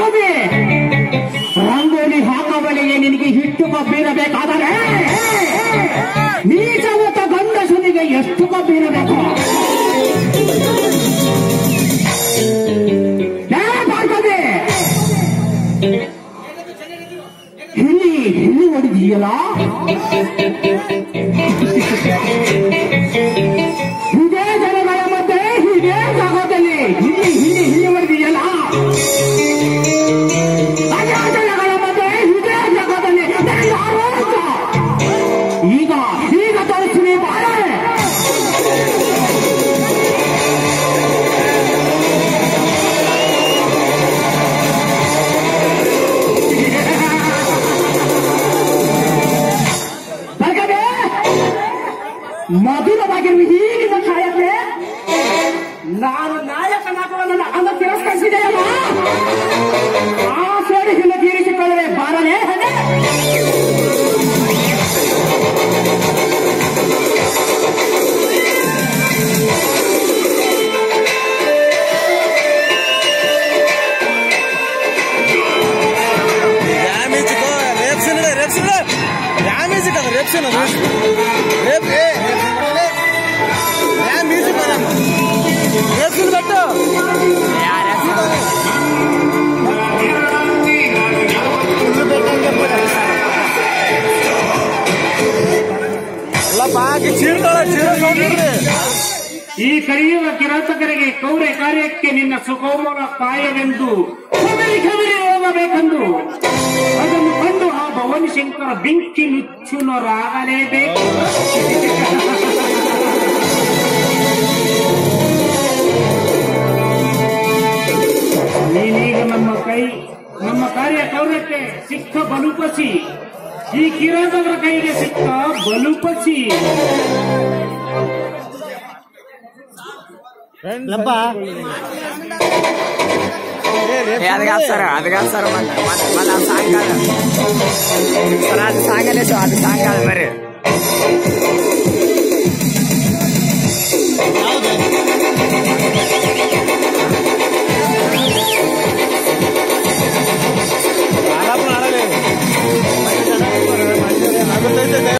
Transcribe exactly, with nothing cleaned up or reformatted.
ಬಾರ್ಕೋದೆ ರಂಗೋಲಿ ಹಾಕಬಳಿಗೆ ನಿನಗೆ ಹಿಟ್ಟು ಕಬ್ಬಿರಬೇಕಾದರೆ ನೀಚ ಮತ್ತು ಗಂಡಸನಿಗೆ ಎಷ್ಟು ಕಬ್ಬಿರಬೇಕು? ಬಾರ್ಕೋದೆ ಹಿಲಿ ಹಿಲಿ ಹೊಡಿದೀಯಲ್ಲ, ಇದೇ ಜನಗಳ ಮಧ್ಯೆ ಇದೇ ಜಾಗದಲ್ಲಿ ಹಿಲಿ ಹಿಲಿ ಹಿಲಿ ಹೊಡಿದೀಯಲ್ಲ, ಅದೇ ಜನಗಳ ಮಧ್ಯೆ ಇದೇ ಜಾಗದಲ್ಲಿ ಯಾರು ಈಗ ಈಗ ತೋರಿಸ್ತೀನಿ ಬಾಳೆ. ಮಧುರವಾಗಿರುವ ಈಗಿನ ಕಾಯಕ್ಕೆ ನಾನು ನಾಯಕನಾಗುವ ನನ್ನ ಅಂಗ ತಿರಸ್ಕರಿಸಿದೆಯಲ್ಲ, ಆ ಸೇಡಿಸಿನ ತೀರಿಸಿಕೊಳ್ಳದೆ ಬಾರಲೇ ಹಣೆ. ಈ ಕರೆಯುವ ಕಿರಾತಕರಿಗೆ ಕೌರೆ ಕಾರ್ಯಕ್ಕೆ ನಿನ್ನ ಸುಕೋಮಲ ಕಾಯವೆಂದು ಕದರಿ ಕದರಿ ಹೋಗಬೇಕೆಂದು ಅದನ್ನು ಕಂಡು ಆ ಭವಾನಿ ಶಂಕರ ಬೆಂಕಿ ನುಚ್ಚುನರಾಗಲೇಬೇಕು. ನೀನೀಗ ನಮ್ಮ ಕೈ ನಮ್ಮ ಕಾರ್ಯ ಕೌರಕ್ಕೆ ಸಿಕ್ಕ ಬಲುಪಸಿ, ಈ ಕಿರಾತಕರ ಕೈಗೆ ಸಿಕ್ಕ ಬಲುಪಸಿ. అది కాదు సార్, అది కాదు సార్, మళ్ళీ ఆ సాంగ్ కాదు సార్, అది సాంగ్ అనేసి అది సాంగ్ కాదు మరి.